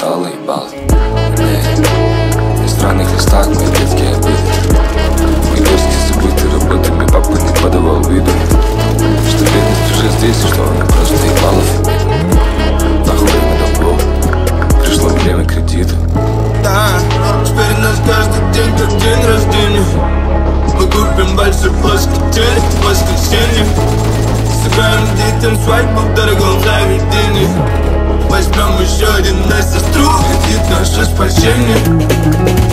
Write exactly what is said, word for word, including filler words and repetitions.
решала ебало. На странных листах мои детские обиды, мои дочки забыты работами, папа не подавал виду, что бедность уже здесь и что она просто ебалов. Нахуй время долгов, пришло время кредита. Да, теперь нас каждый день как день рождения. Мы купим большой плоский телек в воскресенье, сыграем детям свадьбу в дорогом заведении. Возьмем еще один на сестру, кредит наше спасение.